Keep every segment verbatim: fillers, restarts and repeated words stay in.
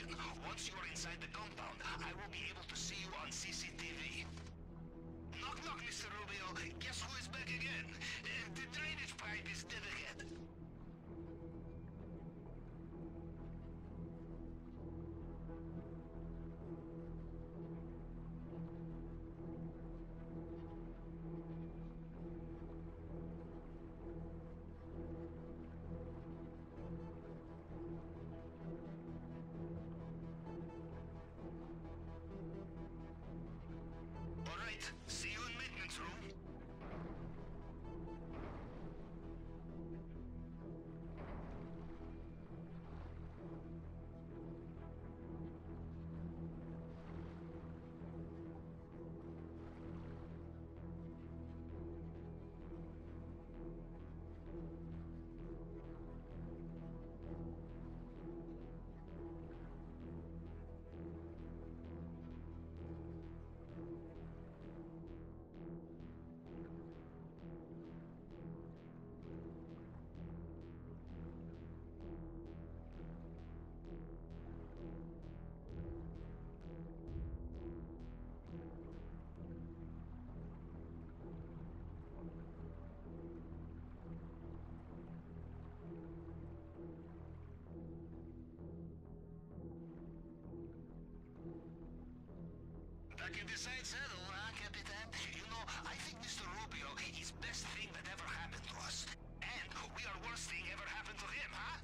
Listen, once you are inside the compound, I will be able to see you on C C T V. Knock knock, Mister Rubio. Guess who is back again? Uh, the drainage pipe is dead ahead. See you in maintenance room. Back in the side saddle, huh, Capitan? You know, I think Mister Rubio is best thing that ever happened to us. And we are worst thing ever happened to him, huh?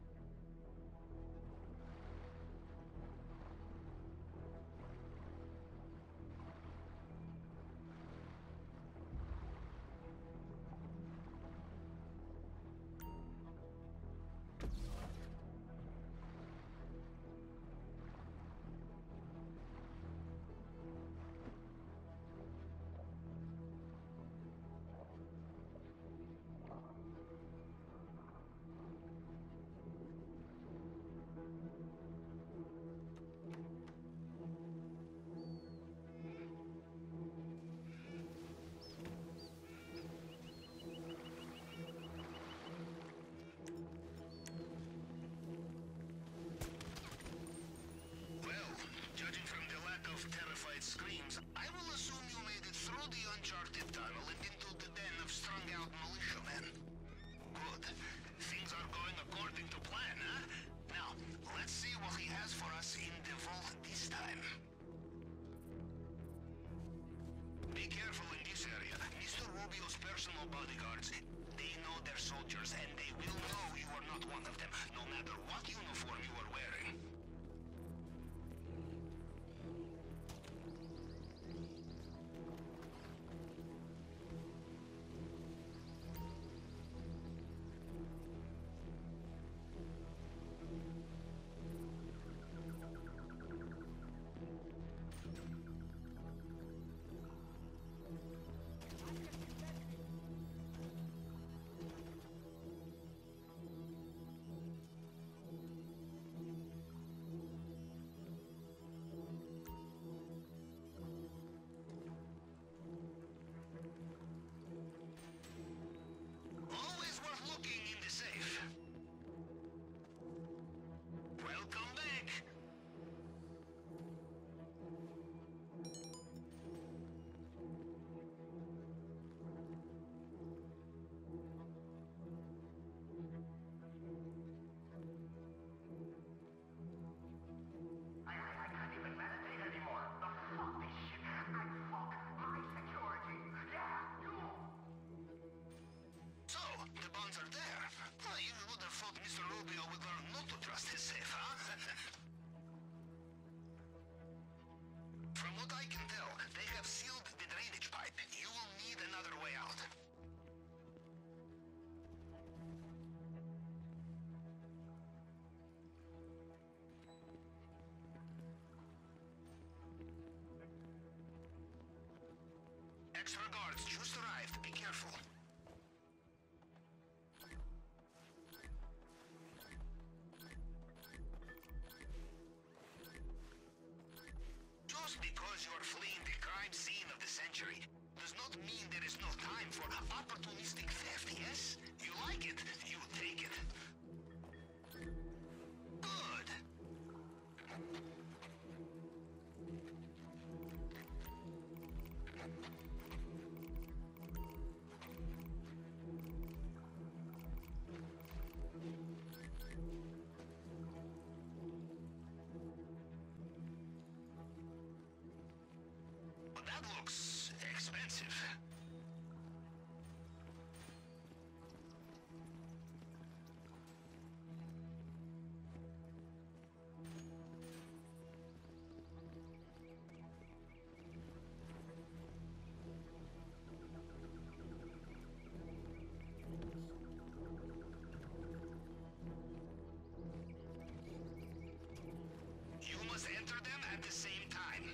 Judging from the lack of terrified screams, I will assume you made it through the uncharted tunnel and into the den of strung-out militiamen. Good. Things are going according to plan, huh? Now, let's see what he has for us in the vault this time. Be careful in this area. Mister Rubio's personal bodyguards, they know their soldiers, and they will know you are not one of them, no matter what uniform you are wearing. Welcome back! I, I, I can't even meditate anymore. The fuck this shit. I fuck my security. Yeah, you! So, the bonds are there. Well, you would have thought Mister Rubio would learn not to trust his safe, huh? From what I can tell, they have sealed the drainage pipe. You will need another way out. Extra guards just arrived. Be careful. Just because you are fleeing the crime scene of the century does not mean there is no time for opportunistic theft, yes? You like it, you take it. Good. reward looks expensive. You must enter them at the same time.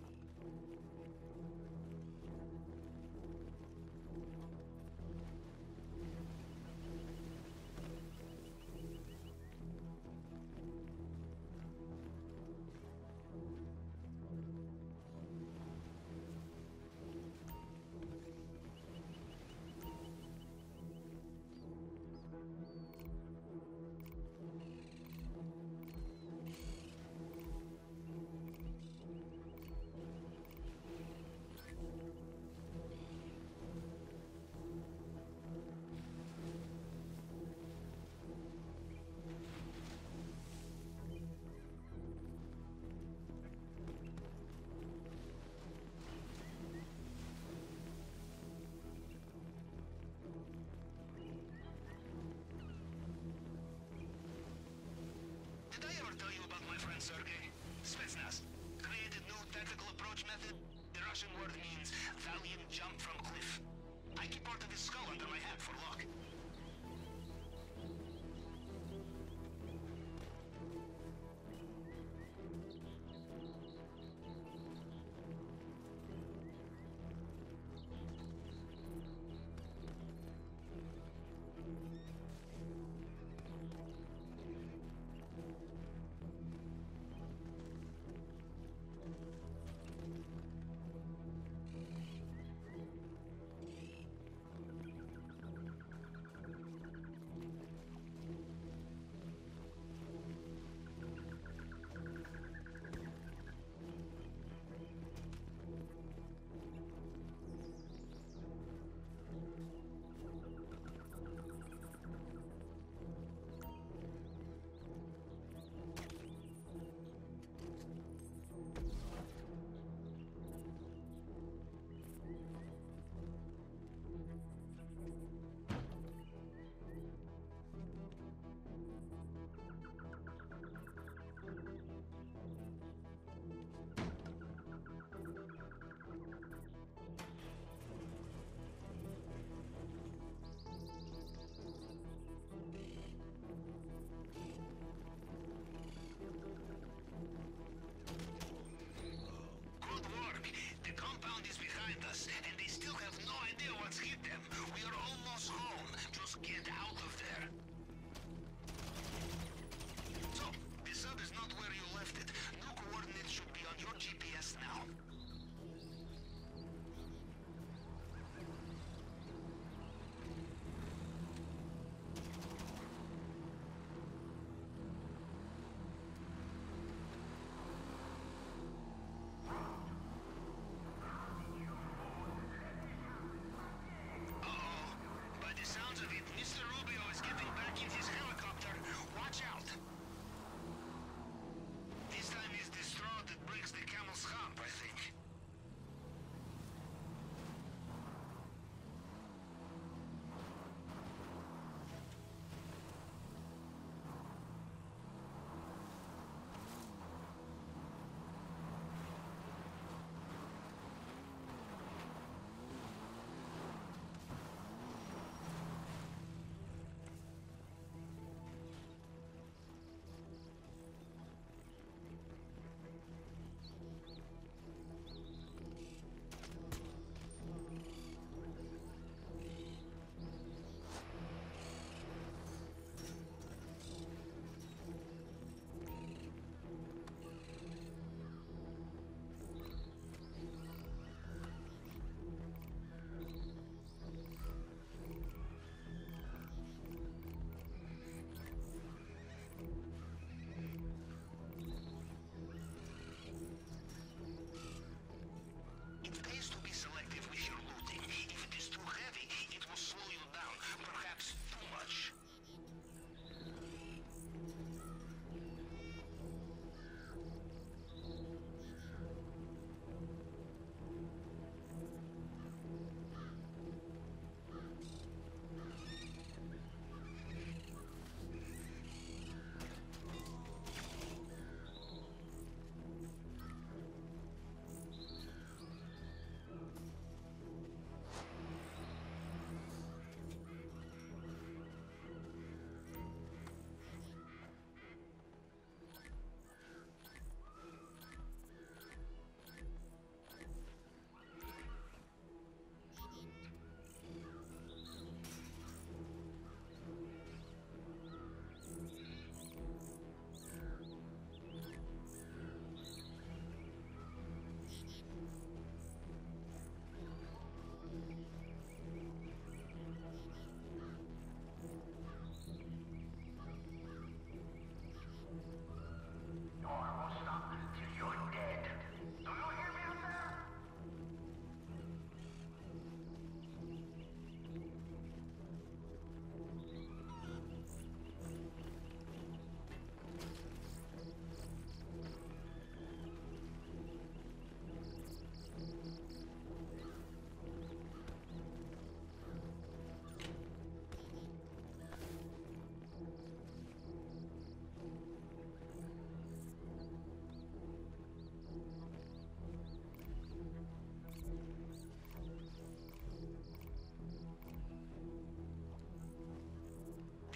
Did I ever tell you about my friend Sergey? Spetsnaz. Created new tactical approach method. The Russian word means valiant jump from cliff. I keep part of his skull under my hat for luck.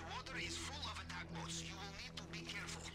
water is full of attack boats. You will need to be careful.